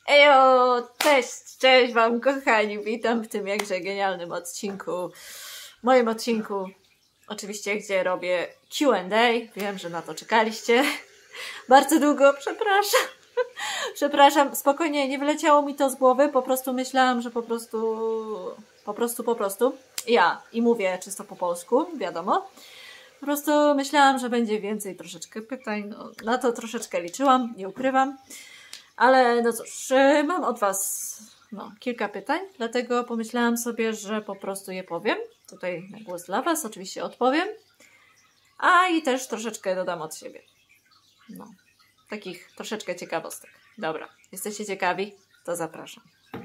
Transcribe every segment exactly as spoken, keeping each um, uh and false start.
Ejo, cześć, cześć wam kochani, witam w tym jakże genialnym odcinku, moim odcinku, oczywiście gdzie robię Q and A, wiem, że na to czekaliście, bardzo długo, przepraszam, przepraszam, spokojnie, nie wyleciało mi to z głowy, po prostu myślałam, że po prostu, po prostu, po prostu, ja i mówię czysto po polsku, wiadomo, po prostu myślałam, że będzie więcej troszeczkę pytań, no, na to troszeczkę liczyłam, nie ukrywam. Ale no cóż, mam od was no, kilka pytań, dlatego pomyślałam sobie, że po prostu je powiem. Tutaj na głos dla was oczywiście odpowiem, a i też troszeczkę dodam od siebie. No, takich troszeczkę ciekawostek. Dobra, jesteście ciekawi? To zapraszam.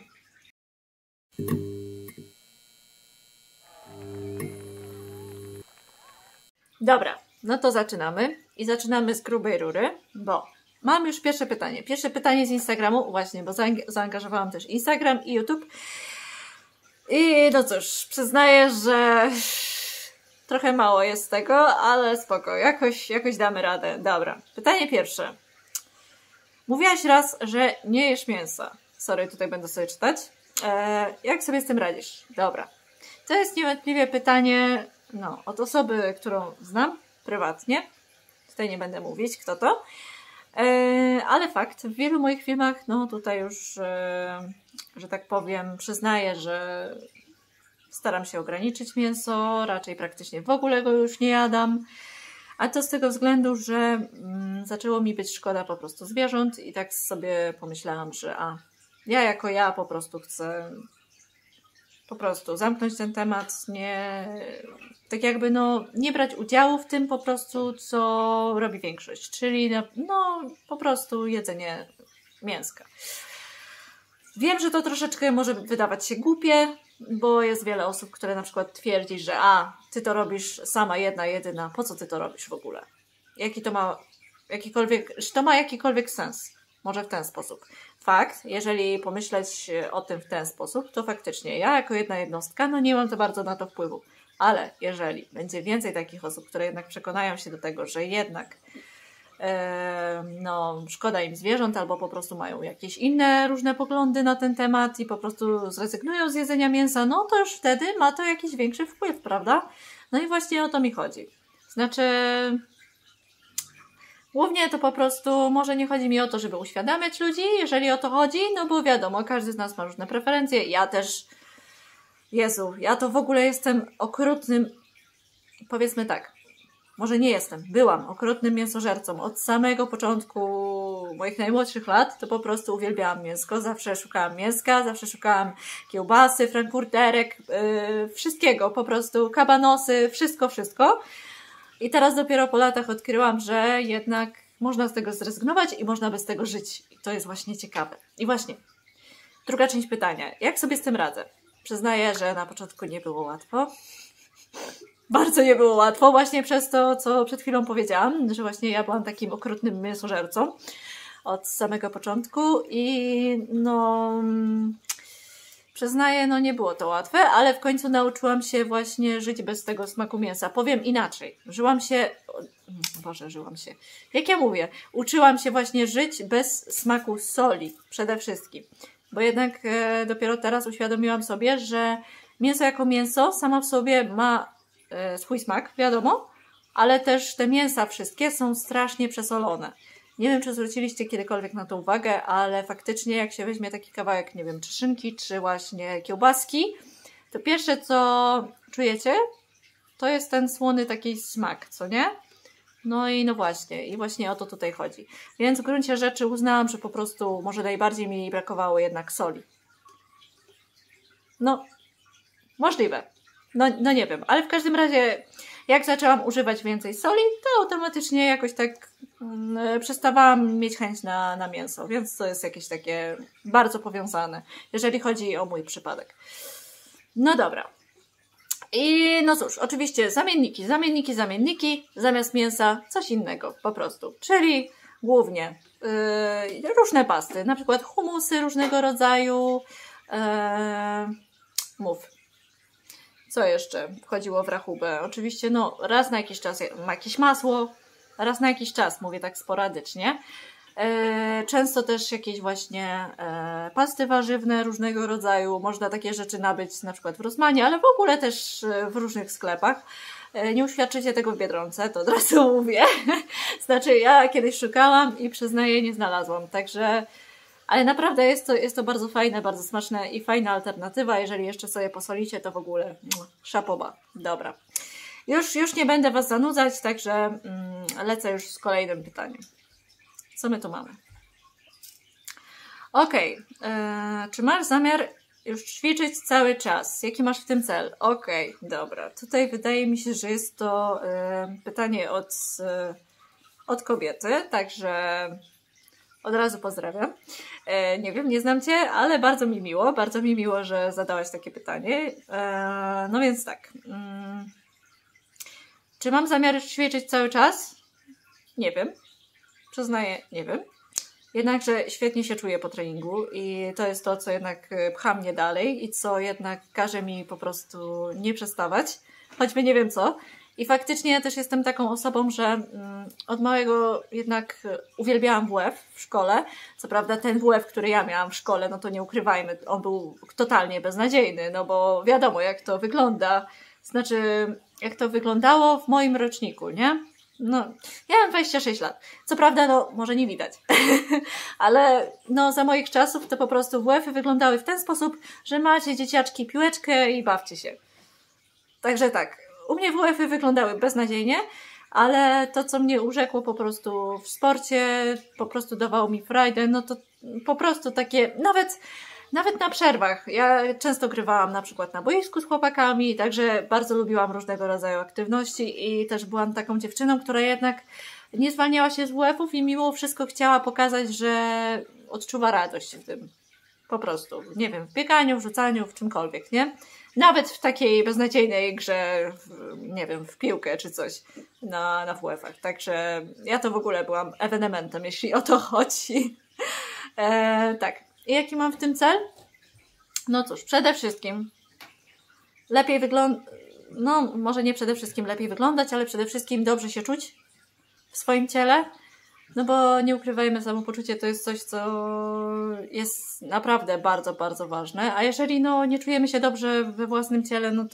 Dobra, no to zaczynamy. I zaczynamy z grubej rury, bo mam już pierwsze pytanie. Pierwsze pytanie z Instagramu, właśnie, bo zaangażowałam też Instagram i YouTube. I no cóż, przyznaję, że trochę mało jest tego, ale spoko, jakoś, jakoś damy radę. Dobra, pytanie pierwsze. Mówiłaś raz, że nie jesz mięsa. Sorry, tutaj będę sobie czytać. Eee, jak sobie z tym radzisz? Dobra. To jest niewątpliwie pytanie no, od osoby, którą znam prywatnie. Tutaj nie będę mówić, kto to. E, ale fakt, w wielu moich filmach, no tutaj już, e, że tak powiem, przyznaję, że staram się ograniczyć mięso, raczej praktycznie w ogóle go już nie jadam. A to z tego względu, że mm, zaczęło mi być szkoda po prostu zwierząt i tak sobie pomyślałam, że a, ja jako ja po prostu chcę po prostu zamknąć ten temat, nie, tak jakby no, nie brać udziału w tym po prostu, co robi większość, czyli no, no po prostu jedzenie mięska. Wiem, że to troszeczkę może wydawać się głupie, bo jest wiele osób, które na przykład twierdzi, że a, ty to robisz sama jedna, jedyna, po co ty to robisz w ogóle? Jaki to ma, jakikolwiek, czy to ma jakikolwiek sens? Może w ten sposób. Fakt, jeżeli pomyśleć o tym w ten sposób, to faktycznie ja jako jedna jednostka, no nie mam za bardzo na to wpływu. Ale jeżeli będzie więcej takich osób, które jednak przekonają się do tego, że jednak e, no, szkoda im zwierząt albo po prostu mają jakieś inne różne poglądy na ten temat i po prostu zrezygnują z jedzenia mięsa, no to już wtedy ma to jakiś większy wpływ, prawda? No i właśnie o to mi chodzi. Znaczy... Głównie to po prostu, może nie chodzi mi o to, żeby uświadamiać ludzi, jeżeli o to chodzi, no bo wiadomo, każdy z nas ma różne preferencje, ja też, Jezu, ja to w ogóle jestem okrutnym, powiedzmy tak, może nie jestem, byłam okrutnym mięsożercą od samego początku moich najmłodszych lat, to po prostu uwielbiałam mięsko, zawsze szukałam mięska, zawsze szukałam kiełbasy, frankfurterek, yy, wszystkiego, po prostu kabanosy, wszystko, wszystko. I teraz dopiero po latach odkryłam, że jednak można z tego zrezygnować i można bez tego żyć. I to jest właśnie ciekawe. I właśnie, druga część pytania. Jak sobie z tym radzę? Przyznaję, że na początku nie było łatwo. Bardzo nie było łatwo, właśnie przez to, co przed chwilą powiedziałam, że właśnie ja byłam takim okrutnym mięsożercą od samego początku i no... Przyznaję, no nie było to łatwe, ale w końcu nauczyłam się właśnie żyć bez tego smaku mięsa. Powiem inaczej. Żyłam się... Boże, żyłam się. Jak ja mówię? Uczyłam się właśnie żyć bez smaku soli. Przede wszystkim. Bo jednak e, dopiero teraz uświadomiłam sobie, że mięso jako mięso samo w sobie ma e, swój smak, wiadomo, ale też te mięsa wszystkie są strasznie przesolone. Nie wiem, czy zwróciliście kiedykolwiek na to uwagę, ale faktycznie jak się weźmie taki kawałek, nie wiem, czy szynki, czy właśnie kiełbaski, to pierwsze, co czujecie, to jest ten słony taki smak, co nie? No i no właśnie, i właśnie o to tutaj chodzi. Więc w gruncie rzeczy uznałam, że po prostu może najbardziej mi brakowało jednak soli. No, możliwe. No, no nie wiem, ale w każdym razie jak zaczęłam używać więcej soli, to automatycznie jakoś tak mm, przestawałam mieć chęć na, na mięso, więc to jest jakieś takie bardzo powiązane, jeżeli chodzi o mój przypadek. No dobra. I no cóż, oczywiście zamienniki, zamienniki, zamienniki, zamiast mięsa coś innego po prostu, czyli głównie yy, różne pasty, na przykład humusy różnego rodzaju, yy, mów. Co jeszcze wchodziło w rachubę? Oczywiście, no, raz na jakiś czas jakieś masło, raz na jakiś czas, mówię tak sporadycznie. Często też jakieś właśnie pasty warzywne różnego rodzaju. Można takie rzeczy nabyć na przykład w Rossmanie, ale w ogóle też w różnych sklepach. Nie uświadczycie tego w Biedronce, to od razu mówię. Znaczy ja kiedyś szukałam i przyznaję, nie znalazłam. Także, ale naprawdę jest to, jest to bardzo fajne, bardzo smaczne i fajna alternatywa. Jeżeli jeszcze sobie posolicie, to w ogóle szapoba. Dobra. Już, już nie będę Was zanudzać, także mm, lecę już z kolejnym pytaniem. Co my tu mamy? Okej. Okay. Czy masz zamiar już ćwiczyć cały czas? Jaki masz w tym cel? Okej, okay, dobra. Tutaj wydaje mi się, że jest to y, pytanie od, y, od kobiety, także od razu pozdrawiam. Y, nie wiem, nie znam Cię, ale bardzo mi miło, bardzo mi miło, że zadałaś takie pytanie. Y, no więc tak. Y, czy mam zamiar już ćwiczyć cały czas? Nie wiem. Przyznaję, nie wiem. Jednakże świetnie się czuję po treningu i to jest to, co jednak pcha mnie dalej i co jednak każe mi po prostu nie przestawać, choćby nie wiem co. I faktycznie ja też jestem taką osobą, że mm, od małego jednak uwielbiałam W F w szkole. Co prawda ten W F, który ja miałam w szkole, no to nie ukrywajmy, on był totalnie beznadziejny, no bo wiadomo jak to wygląda, znaczy jak to wyglądało w moim roczniku, nie? No, ja mam dwadzieścia sześć lat. Co prawda, no, może nie widać. Ale no, za moich czasów to po prostu W F-y wyglądały w ten sposób, że macie dzieciaczki piłeczkę i bawcie się. Także tak, u mnie W F-y wyglądały beznadziejnie, ale to, co mnie urzekło po prostu w sporcie, po prostu dawało mi frajdę, no to po prostu takie, nawet... Nawet na przerwach. Ja często grywałam na przykład na boisku z chłopakami, także bardzo lubiłam różnego rodzaju aktywności i też byłam taką dziewczyną, która jednak nie zwalniała się z W F-ów i mimo wszystko chciała pokazać, że odczuwa radość w tym. Po prostu. Nie wiem, w bieganiu, w rzucaniu, w czymkolwiek, nie? Nawet w takiej beznadziejnej grze, w, nie wiem, w piłkę czy coś na, na W F-ach. Także ja to w ogóle byłam ewenementem, jeśli o to chodzi. E, tak. I jaki mam w tym cel? No cóż, przede wszystkim lepiej wyglądać, no może nie przede wszystkim lepiej wyglądać, ale przede wszystkim dobrze się czuć w swoim ciele, no bo nie ukrywajmy, samopoczucie to jest coś, co jest naprawdę bardzo, bardzo ważne, a jeżeli no nie czujemy się dobrze we własnym ciele, no to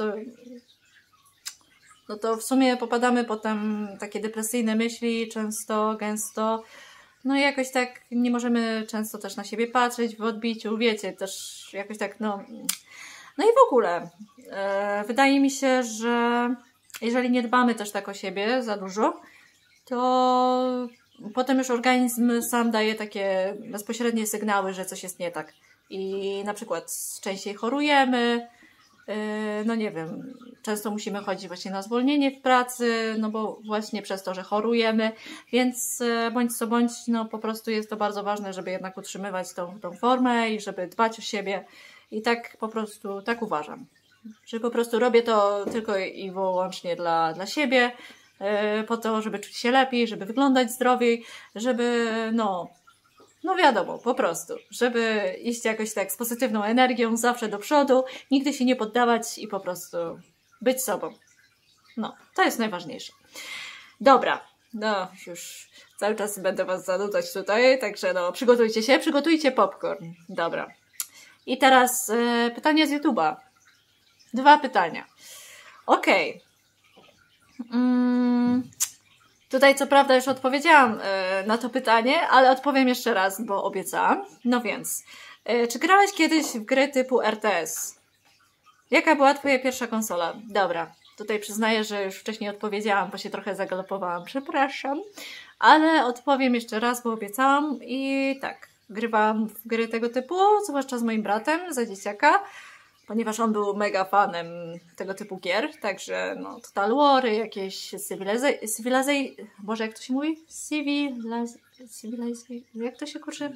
no to w sumie popadamy potem w takie depresyjne myśli, często, gęsto. No i jakoś tak nie możemy często też na siebie patrzeć w odbiciu, wiecie, też jakoś tak, no... No i w ogóle, e, wydaje mi się, że jeżeli nie dbamy też tak o siebie za dużo, to potem już organizm sam daje takie bezpośrednie sygnały, że coś jest nie tak. I na przykład częściej chorujemy, no nie wiem, często musimy chodzić właśnie na zwolnienie w pracy, no bo właśnie przez to, że chorujemy, więc bądź co bądź, no po prostu jest to bardzo ważne, żeby jednak utrzymywać tą, tą formę i żeby dbać o siebie i tak po prostu, tak uważam, że po prostu robię to tylko i wyłącznie dla, dla siebie, po to, żeby czuć się lepiej, żeby wyglądać zdrowiej, żeby no No wiadomo, po prostu, żeby iść jakoś tak z pozytywną energią zawsze do przodu, nigdy się nie poddawać i po prostu być sobą. No, to jest najważniejsze. Dobra, no już cały czas będę Was zanudzać tutaj, także no przygotujcie się, przygotujcie popcorn. Dobra. I teraz e, pytanie z YouTube'a. Dwa pytania. Okej. Okay. Mm. Tutaj co prawda już odpowiedziałam e, na to pytanie, ale odpowiem jeszcze raz, bo obiecałam. No więc, e, czy grałeś kiedyś w gry typu R T S? Jaka była Twoja pierwsza konsola? Dobra, tutaj przyznaję, że już wcześniej odpowiedziałam, bo się trochę zagalopowałam, przepraszam. Ale odpowiem jeszcze raz, bo obiecałam i tak, grywałam w gry tego typu, zwłaszcza z moim bratem, za dzieciaka, ponieważ on był mega fanem tego typu gier, także no, Total War, jakieś Civilization, Civilization, Boże, jak to się mówi? Civilization, Civilization, jak to się kurczy?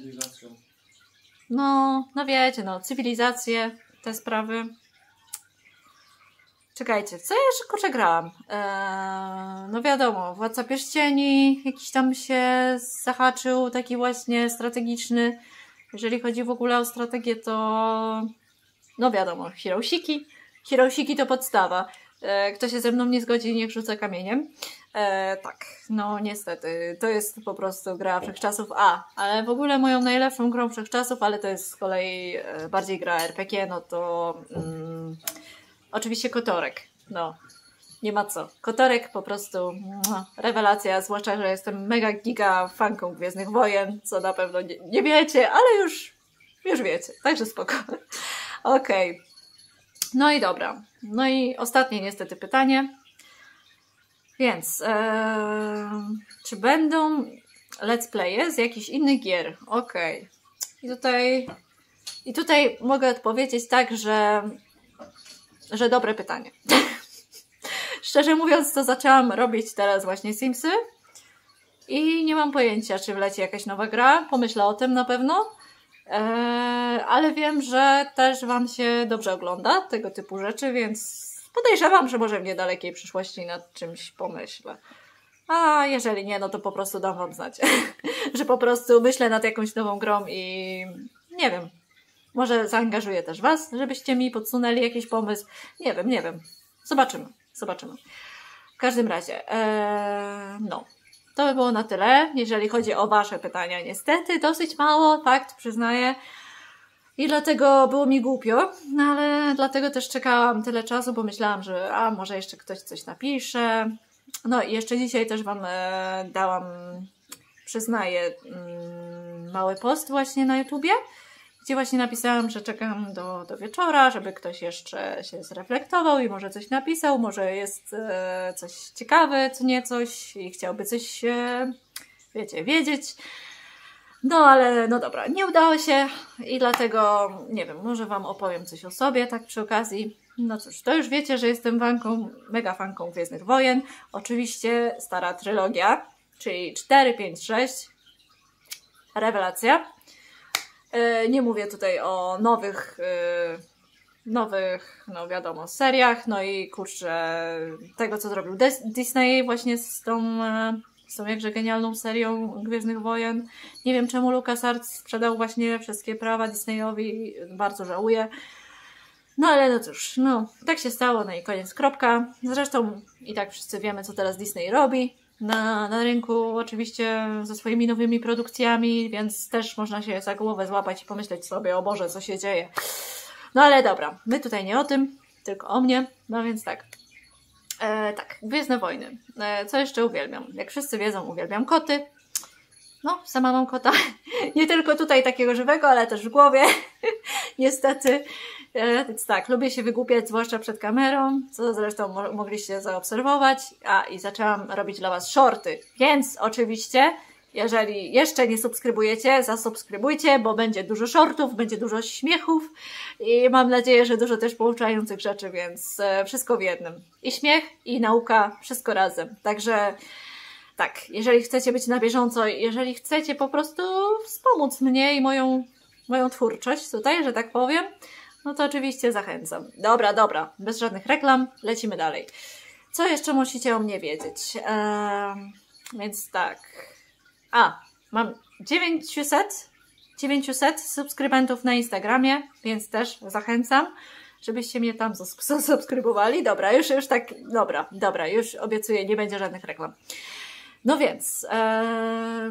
No, no wiecie, no, cywilizacje, te sprawy. Czekajcie, co ja jeszcze kurczę grałam? Eee, no wiadomo, Władca Pierścieni, jakiś tam się zahaczył, taki właśnie strategiczny. Jeżeli chodzi w ogóle o strategię, to no wiadomo, Heroesiki. Heroesiki to podstawa. Kto się ze mną nie zgodzi, niech rzuca kamieniem. E, tak, no niestety, to jest po prostu gra wszechczasów. A, ale w ogóle moją najlepszą grą wszechczasów, ale to jest z kolei e, bardziej gra er pe gie, no to mm, oczywiście Kotorek, no. Nie ma co. Kotorek po prostu mua, rewelacja, zwłaszcza, że jestem mega giga fanką Gwiezdnych Wojen, co na pewno nie, nie wiecie, ale już, już wiecie, także spoko. Okej. Okay. No i dobra. No i ostatnie niestety pytanie. Więc, ee, czy będą let's playe z jakichś innych gier? Okej. Okay. I tutaj, i tutaj mogę odpowiedzieć tak, że, że dobre pytanie. Szczerze mówiąc, to zaczęłam robić teraz właśnie Simsy i nie mam pojęcia, czy wleci jakaś nowa gra. Pomyślę o tym na pewno, eee, ale wiem, że też Wam się dobrze ogląda tego typu rzeczy, więc podejrzewam, że może w niedalekiej przyszłości nad czymś pomyślę. A jeżeli nie, no to po prostu dam Wam znać, że po prostu myślę nad jakąś nową grą i nie wiem, może zaangażuję też Was, żebyście mi podsunęli jakiś pomysł. Nie wiem, nie wiem. Zobaczymy. Zobaczymy. W każdym razie, ee, no, to by było na tyle, jeżeli chodzi o Wasze pytania. Niestety, dosyć mało, fakt, przyznaję. I dlatego było mi głupio, no ale dlatego też czekałam tyle czasu, bo myślałam, że a może jeszcze ktoś coś napisze. No i jeszcze dzisiaj też Wam e, dałam, przyznaję, mm, mały post właśnie na YouTubie, gdzie właśnie napisałam, że czekam do, do wieczora, żeby ktoś jeszcze się zreflektował i może coś napisał, może jest e, coś ciekawe, co nie coś i chciałby coś, e, wiecie, wiedzieć. No ale no dobra, nie udało się i dlatego, nie wiem, może Wam opowiem coś o sobie tak przy okazji. No cóż, to już wiecie, że jestem fanką, mega fanką Gwiezdnych Wojen. Oczywiście stara trylogia, czyli cztery, pięć, sześć. Rewelacja. Nie mówię tutaj o nowych, nowych, no wiadomo, seriach, no i kurczę, tego co zrobił Disney właśnie z tą, z tą jakże genialną serią Gwiezdnych Wojen. Nie wiem czemu LucasArts sprzedał właśnie wszystkie prawa Disneyowi, bardzo żałuję. No ale no cóż, no tak się stało, no i koniec, kropka. Zresztą i tak wszyscy wiemy, co teraz Disney robi na, na rynku, oczywiście ze swoimi nowymi produkcjami, więc też można się za głowę złapać i pomyśleć sobie, o Boże, co się dzieje. No ale dobra, my tutaj nie o tym, tylko o mnie, no więc tak. E, tak, Gwiezdne Wojny. E, co jeszcze uwielbiam? Jak wszyscy wiedzą, uwielbiam koty. No, sama mam kota. Nie tylko tutaj takiego żywego, ale też w głowie. Niestety. E, więc tak, lubię się wygłupiać, zwłaszcza przed kamerą, co zresztą mo mogliście zaobserwować. A, i zaczęłam robić dla Was shorty. Więc oczywiście, jeżeli jeszcze nie subskrybujecie, zasubskrybujcie, bo będzie dużo shortów, będzie dużo śmiechów i mam nadzieję, że dużo też pouczających rzeczy, więc e, wszystko w jednym. I śmiech, i nauka, wszystko razem. Także tak, jeżeli chcecie być na bieżąco, jeżeli chcecie po prostu wspomóc mnie i moją, moją twórczość tutaj, że tak powiem, no to oczywiście zachęcam. Dobra, dobra, bez żadnych reklam, lecimy dalej. Co jeszcze musicie o mnie wiedzieć? Eee, więc tak. A, mam dziewięćset, dziewięćset subskrybentów na Instagramie, więc też zachęcam, żebyście mnie tam zasubskrybowali. Dobra, już, już tak, dobra, dobra, już obiecuję, nie będzie żadnych reklam. No więc, ee,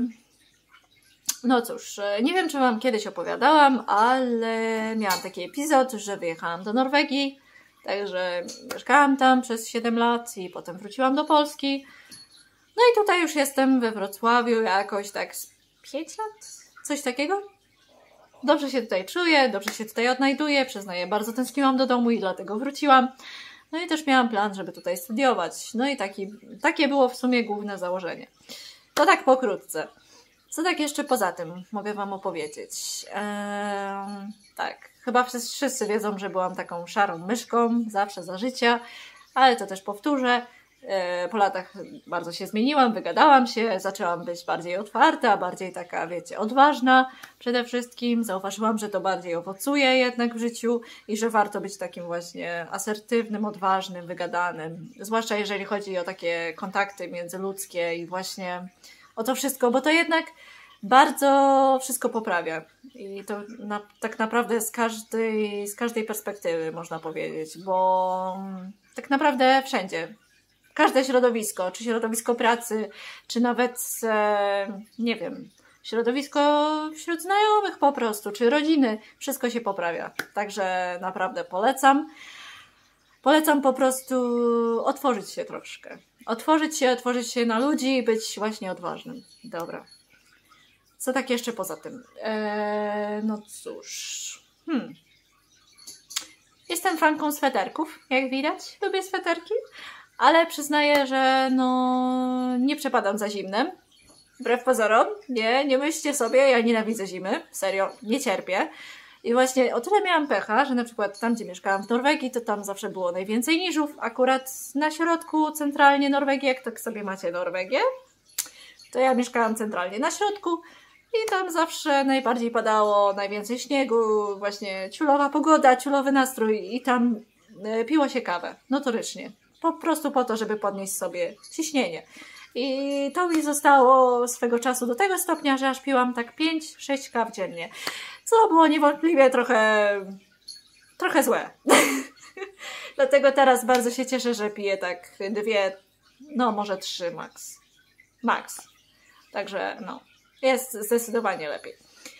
no cóż, nie wiem, czy Wam kiedyś opowiadałam, ale miałam taki epizod, że wyjechałam do Norwegii, także mieszkałam tam przez siedem lat i potem wróciłam do Polski. No i tutaj już jestem we Wrocławiu jakoś tak z pięć lat, coś takiego. Dobrze się tutaj czuję, dobrze się tutaj odnajduję, przyznaję, bardzo tęskniłam do domu i dlatego wróciłam. No i też miałam plan, żeby tutaj studiować. No i taki, takie było w sumie główne założenie. To tak pokrótce. Co tak jeszcze poza tym mogę Wam opowiedzieć? Eee, tak, chyba wszyscy wiedzą, że byłam taką szarą myszką, zawsze za życia, ale to też powtórzę. Eee, po latach bardzo się zmieniłam, wygadałam się, zaczęłam być bardziej otwarta, bardziej taka, wiecie, odważna przede wszystkim. Zauważyłam, że to bardziej owocuje jednak w życiu i że warto być takim właśnie asertywnym, odważnym, wygadanym. Zwłaszcza jeżeli chodzi o takie kontakty międzyludzkie i właśnie o to wszystko, bo to jednak bardzo wszystko poprawia. I to na, tak naprawdę z każdej, z każdej perspektywy można powiedzieć, bo tak naprawdę wszędzie. każde środowisko, czy środowisko pracy, czy nawet, e, nie wiem, środowisko wśród znajomych po prostu, czy rodziny, wszystko się poprawia. Także naprawdę polecam. Polecam po prostu otworzyć się troszkę. Otworzyć się, otworzyć się na ludzi i być właśnie odważnym. Dobra. Co tak jeszcze poza tym? Eee, no cóż. Hmm. Jestem fanką sweterków, jak widać. Lubię sweterki, ale przyznaję, że no nie przepadam za zimnem. Wbrew pozorom. Nie, nie myślcie sobie, ja nienawidzę zimy. Serio, nie cierpię. I właśnie o tyle miałam pecha, że na przykład tam, gdzie mieszkałam w Norwegii, to tam zawsze było najwięcej niżów. Akurat na środku, centralnie Norwegii, jak tak sobie macie Norwegię, to ja mieszkałam centralnie na środku i tam zawsze najbardziej padało, najwięcej śniegu, właśnie ciulowa pogoda, ciulowy nastrój i tam y, piło się kawę, notorycznie. Po prostu po to, żeby podnieść sobie ciśnienie. I to mi zostało swego czasu do tego stopnia, że aż piłam tak pięć sześć kaw dziennie. Co było niewątpliwie trochę, trochę złe. Dlatego teraz bardzo się cieszę, że piję tak dwie, no może trzy max. Max. Także no, jest zdecydowanie lepiej.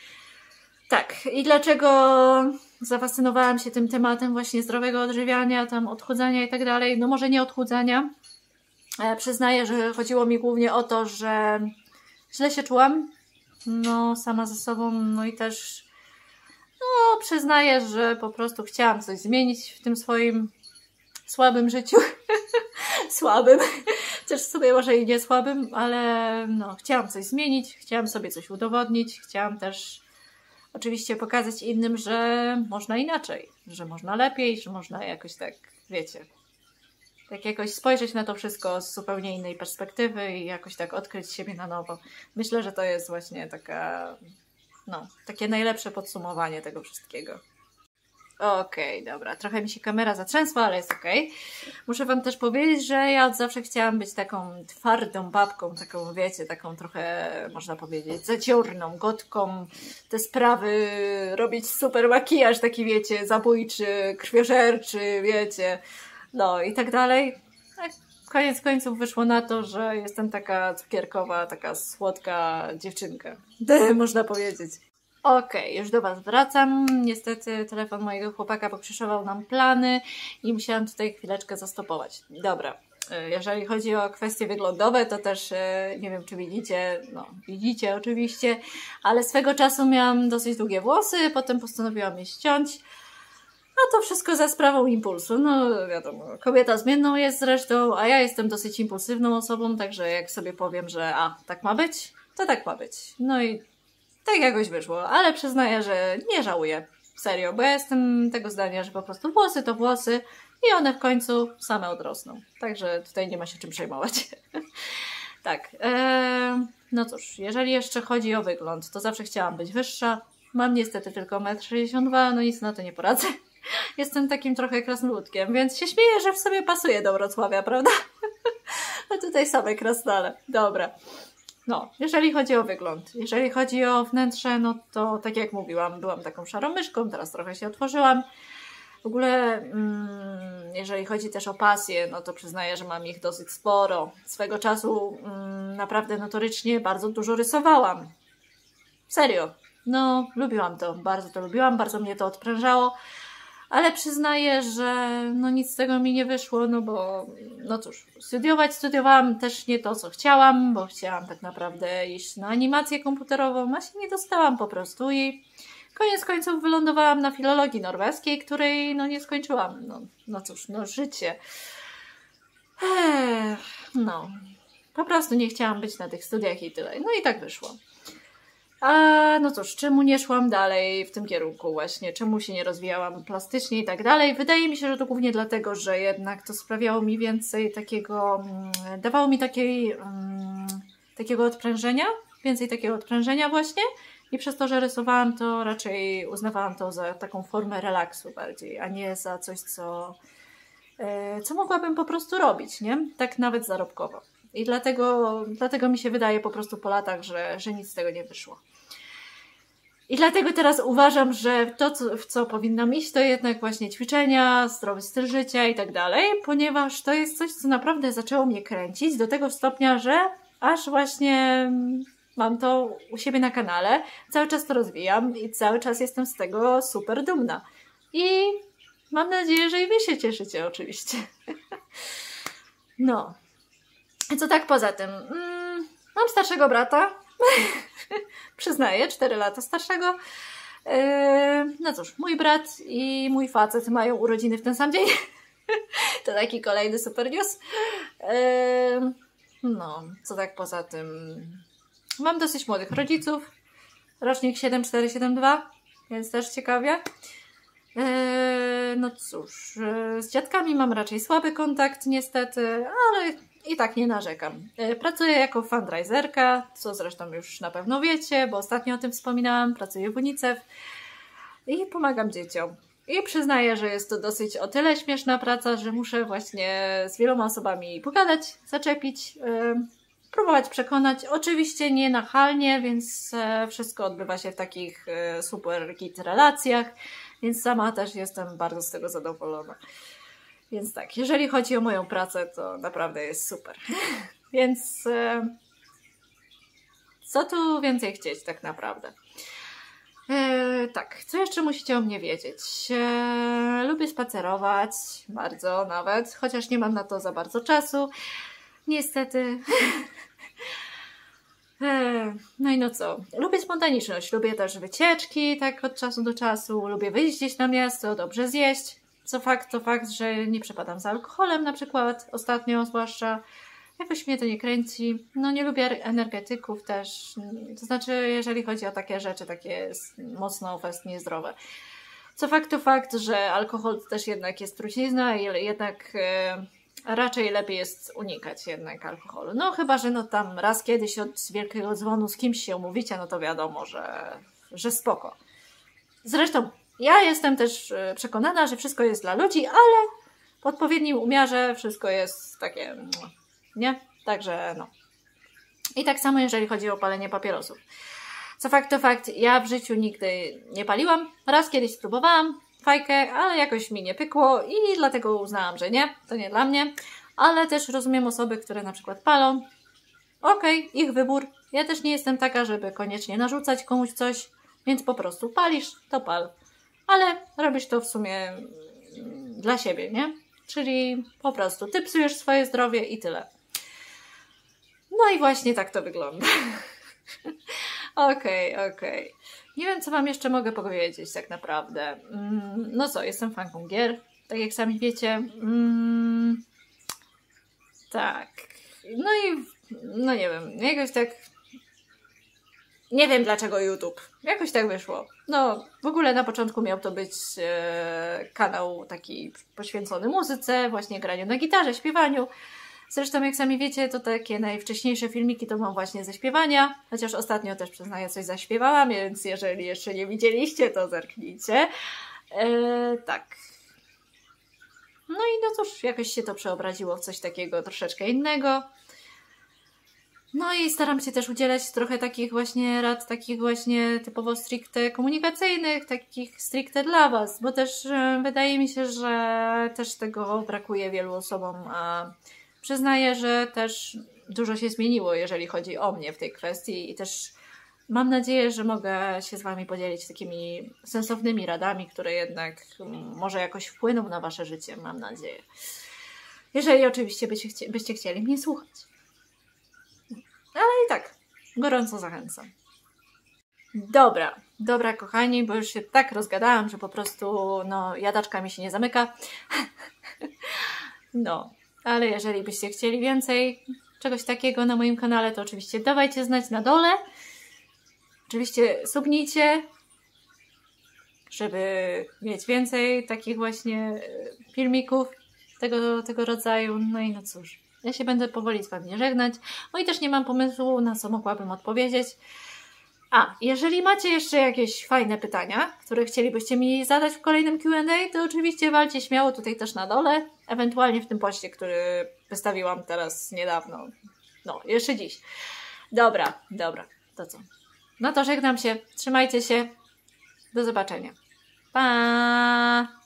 Tak, i dlaczego zafascynowałam się tym tematem właśnie zdrowego odżywiania, tam odchudzania i tak dalej? No może nie odchudzania. E, przyznaję, że chodziło mi głównie o to, że źle się czułam. No, sama ze sobą, no i też no, przyznaję, że po prostu chciałam coś zmienić w tym swoim słabym życiu. Słabym. Chociaż sobie może i nie słabym, ale no, chciałam coś zmienić, chciałam sobie coś udowodnić, chciałam też oczywiście pokazać innym, że można inaczej, że można lepiej, że można jakoś tak, wiecie, tak jakoś spojrzeć na to wszystko z zupełnie innej perspektywy i jakoś tak odkryć siebie na nowo. Myślę, że to jest właśnie taka, no, takie najlepsze podsumowanie tego wszystkiego. Okej, okay, dobra. Trochę mi się kamera zatrzęsła, ale jest okej. Okay. Muszę wam też powiedzieć, że ja od zawsze chciałam być taką twardą babką, taką, wiecie, taką trochę, można powiedzieć, zaciorną, gotką. Te sprawy, robić super makijaż, taki, wiecie, zabójczy, krwiożerczy, wiecie, no i tak dalej. Koniec końców wyszło na to, że jestem taka cukierkowa, taka słodka dziewczynka, można powiedzieć. Okej, okay, już do was wracam. Niestety telefon mojego chłopaka pokrzyżował nam plany i musiałam tutaj chwileczkę zastopować. Dobra, jeżeli chodzi o kwestie wyglądowe, to też nie wiem, czy widzicie, no widzicie oczywiście, ale swego czasu miałam dosyć długie włosy, potem postanowiłam je ściąć. No to wszystko za sprawą impulsu. No wiadomo, kobieta zmienną jest zresztą, a ja jestem dosyć impulsywną osobą, także jak sobie powiem, że a, tak ma być, to tak ma być. No i tak jakoś wyszło, ale przyznaję, że nie żałuję. Serio, bo ja jestem tego zdania, że po prostu włosy to włosy i one w końcu same odrosną. Także tutaj nie ma się czym przejmować. Tak, ee, no cóż, jeżeli jeszcze chodzi o wygląd, to zawsze chciałam być wyższa. Mam niestety tylko metr sześćdziesiąt dwa, no nic na to nie poradzę. Jestem takim trochę krasnoludkiem, więc się śmieję, że w sobie pasuje do Wrocławia, prawda? A tutaj same krasnale. Dobra. No, jeżeli chodzi o wygląd, jeżeli chodzi o wnętrze, no to tak jak mówiłam, byłam taką szarą myszką, teraz trochę się otworzyłam. W ogóle, mm, jeżeli chodzi też o pasje, no to przyznaję, że mam ich dosyć sporo. Swego czasu mm, naprawdę notorycznie bardzo dużo rysowałam. Serio. No, lubiłam to, bardzo to lubiłam, bardzo mnie to odprężało. Ale przyznaję, że no nic z tego mi nie wyszło, no bo no cóż, studiować studiowałam też nie to, co chciałam, bo chciałam tak naprawdę iść na animację komputerową, a się nie dostałam po prostu i koniec końców wylądowałam na filologii norweskiej, której no nie skończyłam. No, no cóż, no życie. Ech, no, po prostu nie chciałam być na tych studiach i tyle. No i tak wyszło. A no cóż, czemu nie szłam dalej w tym kierunku właśnie, czemu się nie rozwijałam plastycznie i tak dalej? Wydaje mi się, że to głównie dlatego, że jednak to sprawiało mi więcej takiego, dawało mi takiej, um, takiego odprężenia, więcej takiego odprężenia właśnie i przez to, że rysowałam, to raczej uznawałam to za taką formę relaksu bardziej, a nie za coś, co, e, co mogłabym po prostu robić, nie? Tak nawet zarobkowo. I dlatego, dlatego mi się wydaje po prostu po latach, że, że nic z tego nie wyszło. I dlatego teraz uważam, że to, co, w co powinnam iść, to jednak właśnie ćwiczenia, zdrowy styl życia i tak dalej, ponieważ to jest coś, co naprawdę zaczęło mnie kręcić do tego stopnia, że aż właśnie mam to u siebie na kanale, cały czas to rozwijam i cały czas jestem z tego super dumna. I mam nadzieję, że i wy się cieszycie oczywiście. No. Co tak poza tym? Mm, mam starszego brata. Przyznaję, cztery lata starszego. Yy, no cóż, mój brat i mój facet mają urodziny w ten sam dzień. To taki kolejny super news. Yy, no, co tak poza tym? Mam dosyć młodych rodziców. Rocznik siedem cztery siedem dwa, więc też ciekawie. Yy, no cóż, yy, z dziadkami mam raczej słaby kontakt niestety, ale i tak nie narzekam. Yy, pracuję jako fundraiserka, co zresztą już na pewno wiecie, bo ostatnio o tym wspominałam. Pracuję w UNICEF i pomagam dzieciom. I przyznaję, że jest to dosyć o tyle śmieszna praca, że muszę właśnie z wieloma osobami pogadać, zaczepić, yy, próbować przekonać. Oczywiście nie nachalnie, więc yy, wszystko odbywa się w takich yy, super git relacjach. Więc sama też jestem bardzo z tego zadowolona. Więc tak, jeżeli chodzi o moją pracę, to naprawdę jest super. Więc e, co tu więcej chcieć tak naprawdę? E, tak, co jeszcze musicie o mnie wiedzieć? E, lubię spacerować, bardzo nawet, chociaż nie mam na to za bardzo czasu. Niestety. No i no co? Lubię spontaniczność, lubię też wycieczki tak od czasu do czasu, lubię wyjść gdzieś na miasto, dobrze zjeść. Co fakt, to fakt, że nie przepadam za alkoholem na przykład, ostatnio zwłaszcza. Jakoś mnie to nie kręci. No nie lubię energetyków też, to znaczy jeżeli chodzi o takie rzeczy, takie mocno fest niezdrowe. Co fakt, to fakt, że alkohol to też jednak jest trucizna i jednak... E, raczej lepiej jest unikać jednak alkoholu. No chyba, że no tam raz kiedyś od wielkiego dzwonu z kimś się umówicie, no to wiadomo, że, że spoko. Zresztą ja jestem też przekonana, że wszystko jest dla ludzi, ale w odpowiednim umiarze wszystko jest takie, nie? Także no. I tak samo jeżeli chodzi o palenie papierosów. Co fakt to fakt, ja w życiu nigdy nie paliłam. Raz kiedyś spróbowałam fajkę, ale jakoś mi nie pykło i dlatego uznałam, że nie, to nie dla mnie. Ale też rozumiem osoby, które na przykład palą. Okej, okay, ich wybór. Ja też nie jestem taka, żeby koniecznie narzucać komuś coś, więc po prostu palisz, to pal. Ale robisz to w sumie dla siebie, nie? Czyli po prostu ty psujesz swoje zdrowie i tyle. No i właśnie tak to wygląda. Okej, okay, okej. Okay. Nie wiem, co wam jeszcze mogę powiedzieć tak naprawdę. No co, jestem fanką gier, tak jak sami wiecie. Mm, tak. No i no nie wiem, jakoś tak nie wiem dlaczego YouTube. Jakoś tak wyszło. No, w ogóle na początku miał to być e, kanał taki poświęcony muzyce, właśnie graniu na gitarze, śpiewaniu. Zresztą, jak sami wiecie, to takie najwcześniejsze filmiki to mam właśnie ze śpiewania, chociaż ostatnio też przyznaję coś zaśpiewałam, więc jeżeli jeszcze nie widzieliście, to zerknijcie. Eee, tak. No i no cóż, jakoś się to przeobraziło w coś takiego troszeczkę innego. No i staram się też udzielać trochę takich właśnie rad, takich właśnie typowo stricte komunikacyjnych, takich stricte dla was, bo też e, wydaje mi się, że też tego brakuje wielu osobom, a przyznaję, że też dużo się zmieniło, jeżeli chodzi o mnie w tej kwestii i też mam nadzieję, że mogę się z wami podzielić takimi sensownymi radami, które jednak może jakoś wpłyną na wasze życie, mam nadzieję. Jeżeli oczywiście byście, chci byście chcieli mnie słuchać. Ale i tak, gorąco zachęcam. Dobra, dobra kochani, bo już się tak rozgadałam, że po prostu no, jadaczka mi się nie zamyka. No. Ale jeżeli byście chcieli więcej czegoś takiego na moim kanale, to oczywiście dawajcie znać na dole. Oczywiście subnijcie, żeby mieć więcej takich właśnie filmików tego, tego rodzaju. No i no cóż, ja się będę powoli z wami żegnać. No i też nie mam pomysłu, na co mogłabym odpowiedzieć. A, jeżeli macie jeszcze jakieś fajne pytania, które chcielibyście mi zadać w kolejnym Q and A, to oczywiście walcie śmiało tutaj też na dole, ewentualnie w tym poście, który wystawiłam teraz niedawno. No, jeszcze dziś. Dobra, dobra, to co? No to żegnam się, trzymajcie się, Do zobaczenia. Pa!